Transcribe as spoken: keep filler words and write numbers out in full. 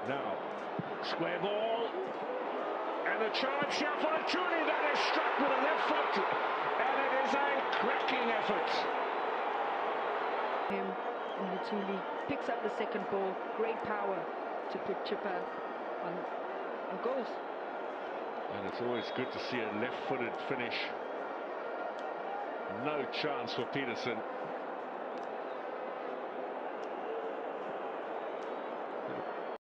Now, square ball, and a chance here for Luthuli. That is struck with a left foot, and it is a cracking effort. Him and Luthuli picks up the second ball. Great power to put Chippa on, on goals. And it's always good to see a left-footed finish. No chance for Peterson.